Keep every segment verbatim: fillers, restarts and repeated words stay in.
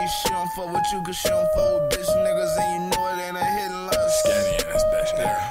she don't fuck with you cause she don't fuck with bitch niggas, and you know it ain't a hidden love. Scanny ass bitch there.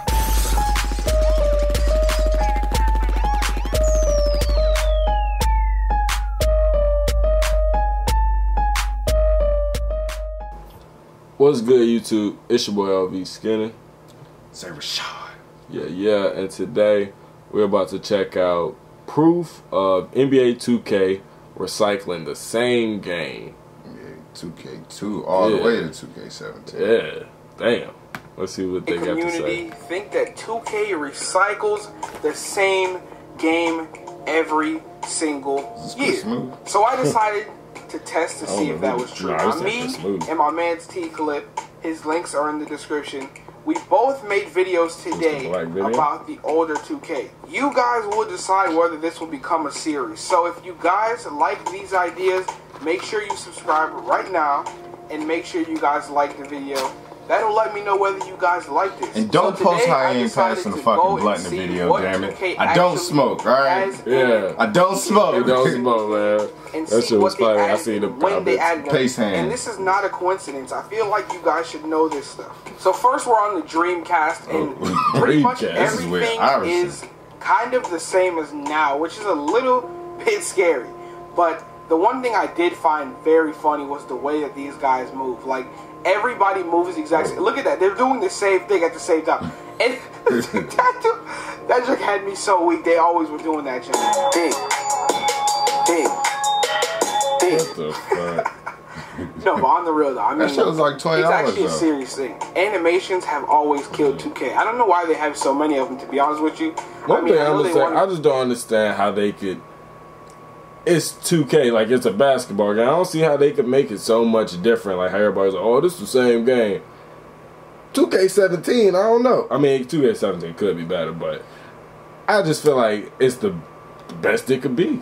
What's good, YouTube? It's your boy L V Skinner. Say Rashad. Yeah, yeah, and today we're about to check out proof of N B A two K recycling the same game. Yeah, two K two all Yeah. the way to two K seventeen. Yeah, damn. Let's see what they The got to community say. think that two K recycles the same game every single This is pretty year. smooth. So I decided to test to I don't see know if that who- was true. nah, I Now was me thinking smooth. and my man's T-Clip, his links are in the description. We both made videos today black video? about the older two K. You guys will decide whether this will become a series. So if you guys like these ideas, make sure you subscribe right now and make sure you guys like the video. That'll let me know whether you guys like this. And don't So post today, how I you ain't decided passing the to fucking go and blunt in the see video, what damn it. two K I don't actually smoke, alright? has in Yeah. I don't smoke. It don't smoke, man. and That see shit was what they funny. I added seen the and when they comments. added them. Pace hand. And this is not a coincidence. I feel like you guys should know this stuff. So first we're on the Dreamcast, and Oh, pretty much Dreamcast. This is where everything Iverson- is kind of the same as now, which is a little bit scary. But the one thing I did find very funny was the way that these guys move. Like, everybody moves exactly. Look at that. They're doing the same thing at the same time. And that, dude, that joke had me so weak. They always were doing that shit. Ding. Ding. Ding. What the fuck? No, but on the real though, I mean, That shit was like twenty dollars it's actually a though. serious thing. Animations have always killed two K. I don't know why they have so many of them, to be honest with you. One I mean, thing I I'm know gonna they say, want I just don't understand how they could. It's two K, like it's a basketball game. I don't see how they could make it so much different. Like how everybody's like, oh, this is the same game. two K seventeen, I don't know. I mean, two K seventeen could be better, but I just feel like it's the best it could be.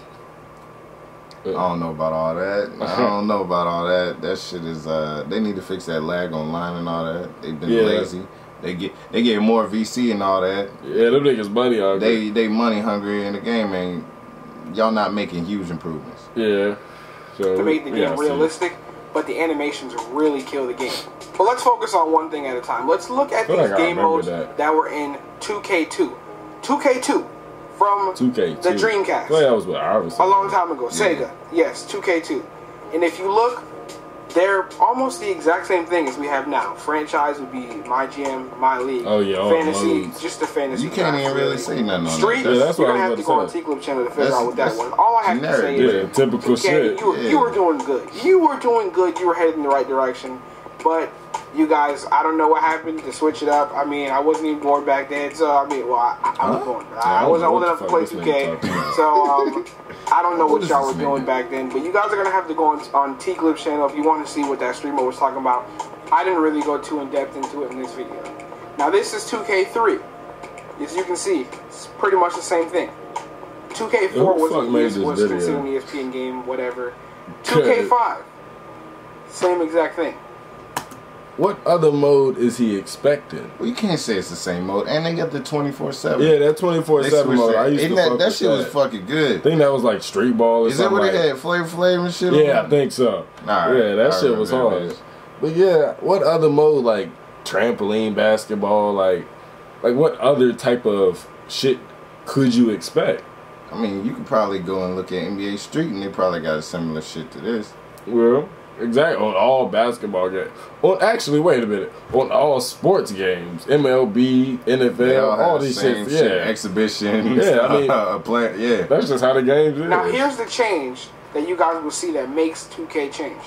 I don't know about all that. I don't know about all that. That shit is uh they need to fix that lag online and all that. They've been Yeah. lazy. They get they get more V C and all that. Yeah, them niggas money hungry. They they money hungry in the game, and y'all not making huge improvements. Yeah. So to make the we game gotta see. realistic, but the animations really kill the game. But let's focus on one thing at a time. Let's look at feel these like I game remember modes that. that. were in two K two. two K two from two K two. the Dreamcast. Well, that was what I was A long time ago. Sega. Yes, two K two. And if you look, they're almost the exact same thing as we have now. Franchise would be My Jam, My League. Oh, yeah, all Fantasy, modes. just a fantasy. You can't even really say nothing on Street, that. Yeah, that's you're what I going to was have to go about on to say. T-Clip channel to figure That's- out what that that's was. All I have generic, to say Yeah, is typical two K, shit. You were, Yeah. you were doing good. You were doing good. You were headed in the right direction. But you guys, I don't know what happened to switch it up. I mean, I wasn't even born back then, so I mean, well, I, I was Huh? born. I I, I don't wasn't know old what enough the to fuck play this two nigga K, talking about. so um, I don't know What what is y'all this were doing nigga? back then. But you guys are gonna have to go on, on T-Clip channel if you want to see what that streamer was talking about. I didn't really go too in depth into it in this video. Now this is two K three. As you can see, it's pretty much the same thing. two K four Who the was, fuck made was, this was video? considered an E S P N game, whatever. two K five, same exact thing. What other mode is he expecting? Well, you can't say it's the same mode, and they got the twenty-four seven. Yeah, that twenty-four seven mode. I used Isn't to that fuck that with shit that. was fucking good. I think that was like Street Ball or Is that something. what like it had? Flavor Flav and shit? on Yeah, I it? think so. Alright, yeah, that I shit was remember hard. that. But yeah, what other mode, like trampoline basketball, like like what other type of shit could you expect? I mean, you could probably go and look at N B A Street, and they probably got a similar shit to this. Well, exactly, on all basketball games. On actually, wait a minute, on all sports games, M L B, N F They L, all, all have these the same shit. shit, Yeah, exhibition. Yeah, I mean- uh, play, yeah. that's just how the games is. Now here's the change that you guys will see that makes two K change.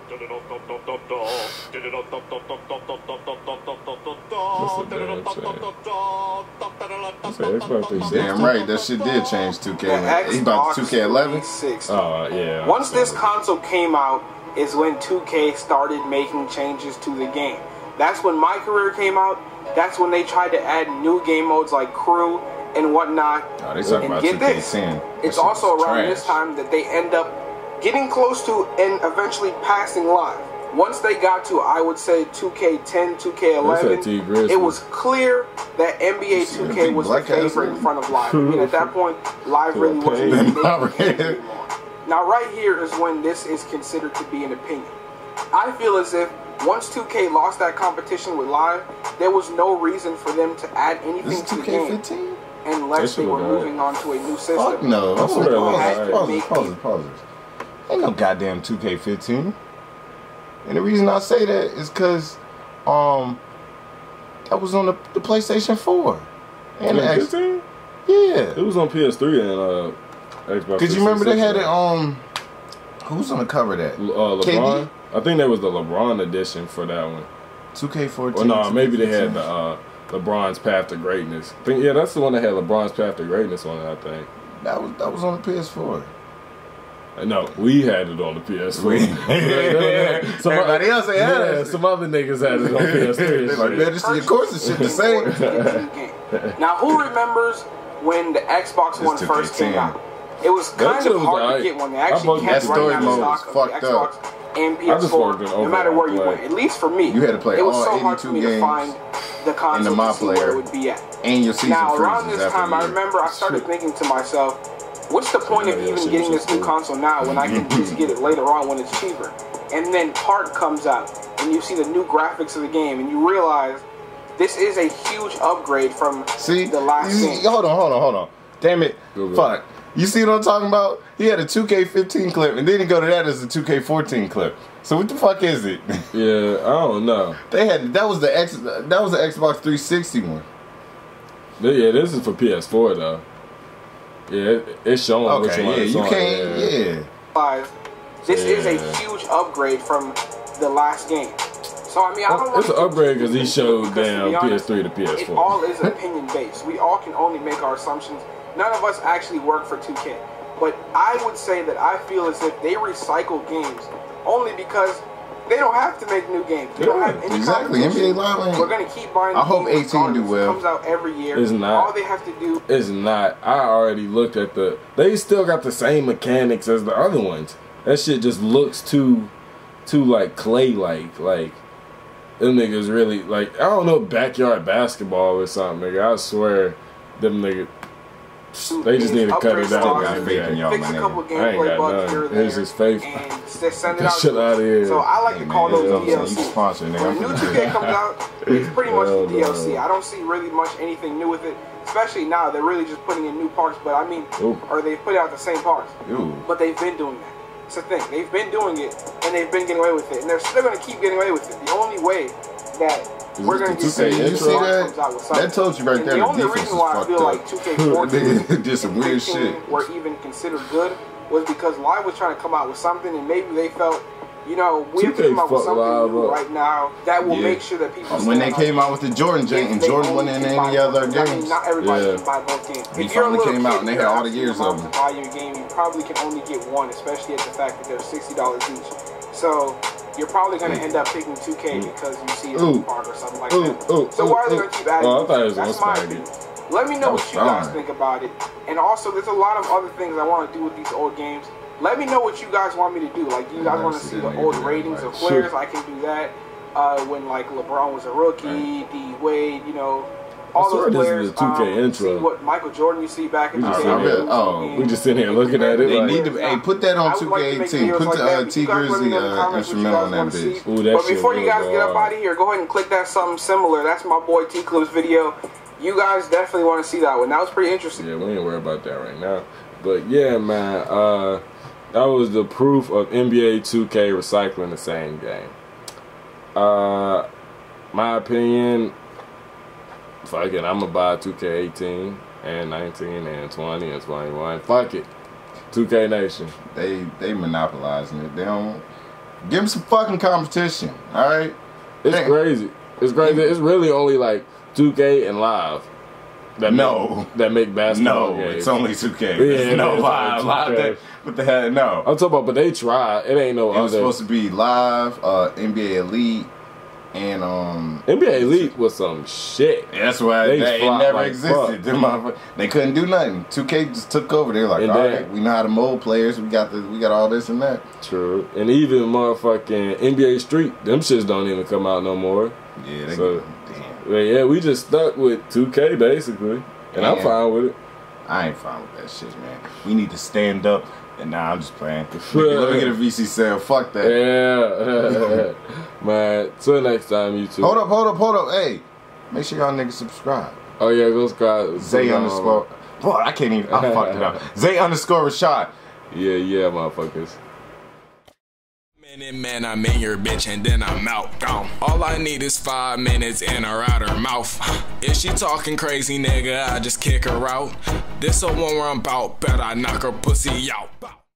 Damn right, that shit did change two K. The He about two K eleven. Xbox three sixty. Oh yeah. Once this console came out is when two K started making changes to the game. That's when my career came out. That's when they tried to add new game modes like crew and whatnot. Oh, they talking And about get two K ten. this, That it's shit also was around trash. this time that they end up getting close to and eventually passing live. Once they got to, I would say two K ten, two K eleven, T Grizzly. it was clear that N B A see two the K big was the black ass favorite in nigga? front of live. I mean, at that point, live really wasn't Pain. making games anymore. Now, right here is when this is considered to be an opinion. I feel as if once two K lost that competition with Live, there was no reason for them to add anything This is to the two K game fifteen? unless They they were should've done moving on to a new system. Fuck no. I swear it was Pause, alright. pause, pause, pause, pause. Ain't no goddamn two K fifteen. And the reason I say that is because um, that was on the, the PlayStation four. And the X- fifteen? yeah. It was on P S three and uh, Xbox. Because you remember they had it on um, who's on the cover of that? uh, K D? LeBron. I think that was the LeBron edition for that one. two K fourteen. Or no, maybe they had the uh, LeBron's Path to Greatness. I think yeah, that's the one that had LeBron's Path to Greatness on it. I think. That was that was on the P S four. Uh, No, we had it on the P S four. We- Some Everybody other- else ain't yeah, had it. some other niggas had it on P S three. They're like, man, this is, of course, this shit the same. Now, who remembers when the Xbox One This first came two K ten. out? It was That kind shit of was hard alright. to get one. They I actually fucked- kept that running story out of mode was stock of the fucked up. Xbox and P I S just four, fucked an no matter where you overall went. play. At least for me, You had to play it was all so hard for eighty-two me to games find the console my to see where player. it would be at. And your season Now, around freezes this after time, a I year. remember I started thinking to myself, what's the point of Yeah, even shit getting was this new cool. console now when I can just get it later on when it's cheaper? And then Part comes out, and you see the new graphics of the game, and you realize this is a huge upgrade from See, the last you- game. hold on, hold on, hold on. Damn it, Go, go. fuck. You see what I'm talking about? He had a two K fifteen clip, and then he go to that as a two K fourteen clip. So what the fuck is it? Yeah, I don't know. They had that was the X that was the Xbox three sixty one. But yeah, this is for P S four though. Yeah, it, it's showing which Okay, one yeah, it's you on, can't, yeah. realize this is a Yeah. huge upgrade from the last game. So I mean, I don't want It's an to upgrade because he showed because, to down be honest, P S three to P S It four. all is opinion based. We all can only make our assumptions. None of us actually work for two K. But I would say that I feel as if they recycle games only because they don't have to make new games. They don't Yeah, have any exactly. competition. N B A Live ain't- We're gonna keep buying. I the hope games eighteen do regardless. well. It comes out every year. It's not. All they have to do. It's not. I already looked at the. They still got the same mechanics as the other ones. That shit just looks too, too like clay like. Like them niggas really like. I don't know, backyard basketball or something, nigga. I swear, them niggas. They just need to cut it Upgrade out. got stars, faith in y'all, Fix my a nigga. couple I ain't gameplay got bugs none. here or It's there, just faith. and just send it That out. shit to outta us. here. So I like Hey, to man, call you know those what I'm D L saying? C. You sponsor, nigga. When I'm new finna two do K that. comes out, it's pretty much Hell the D L C. no. I don't see really much anything new with it, especially now. They're really just putting in new parts, but I mean, Ooh. or they put out the same parts, Ooh. but they've been doing that. It's the thing. They've been doing it, and they've been getting away with it, and they're still going to keep getting away with it. The only way that Is we're it going the to two K get You intro? see comes that? out with something. That told you right And there. the The only defense reason is why I fucked feel like up. two K fourteen They did some weird fifteen shit. were even considered good was because Live was trying to come out with something, and maybe they felt, you know, we have to two K come out with fucked something Live new up. right now that will Yeah. make sure that people. When they stand came out with the Jordan if Jank and they Jordan only wasn't in can buy any other both. I mean, games. not everybody Yeah. can buy both games. He If you're a finally little came kid out and they you're had all the asking years your mom of them. to buy your game, you probably can only get one, especially at the fact that they're sixty dollars each. So you're probably going to end up picking two K because you see it Ooh. in the park or something like Ooh, that. ooh, so ooh, why are they ooh. going to keep adding? Oh, I thought it was That's gonna my snag it. opinion. Let me know That what was you guys fine. think about it. And also, there's a lot of other things I want to do with these old games. Let me know what you guys want me to do. Like, you guys Yeah, want to see see that the nigga old do that, ratings like, of players? sure. I can do that. Uh, when like LeBron was a rookie, D Wade, you know, all swear those this is players. the two K um, intro. See what Michael Jordan you see back in We the just day. sitting here- oh, we just sitting here looking at it They like- need to. Hey, put that on I would two like K to make eighteen. videos Put like the that, uh, but T you guys let me Grizzly know in the uh, comments what you instrumental guys on that wanna see. bitch. Ooh, that But shit before you real guys get up hard. out of here, go ahead and click that something similar. That's my boy T Clip's video. You guys definitely want to see that one. That was pretty interesting. Yeah, we ain't worried about that right now. But yeah, man, uh, that was the proof of N B A two K recycling the same game. Uh, my opinion, fuck it, I'm gonna buy two K eighteen and nineteen and twenty and twenty-one. Fuck it, two K Nation. They they monopolizing it. They don't give them some fucking competition. All right. It's Hey. crazy. It's crazy. It's really only like two K and Live that No. make, that make basketball No, games. it's only two K. Yeah, There's no it's live. only live two K. that, what the hell? No. I'm talking about, but they try. It ain't no It was other. supposed to be live, uh, N B A Elite, and um. N B A Elite was some shit. That's why They that, it flop never like existed. fuck. Them motherfuckers- They couldn't do nothing. two K just took over. They're like, And all then- right, we know how to mold players. We got the, we got all this and that. True. And even motherfucking N B A Street, them shits don't even come out no more. Yeah, they So- damn. But yeah, we just stuck with two K basically. And I'm Yeah. fine with it. I ain't fine with that shit, man. We need to stand up And nah, I'm just playing. Let me get a V C sale. Fuck that. Yeah. Man, till next time, YouTube. Hold up, hold up, hold up. Hey, make sure y'all niggas subscribe. Oh, yeah, go subscribe. Zay underscore. Boy, I can't even. I fucked it up. Zay underscore Rashad. Yeah, yeah, motherfuckers. Minute, man, I'm in your bitch and then I'm out, gone. All I need is five minutes in or out her mouth. If she talking crazy, nigga, I just kick her out. This a one where I'm bout, bet I knock her pussy out.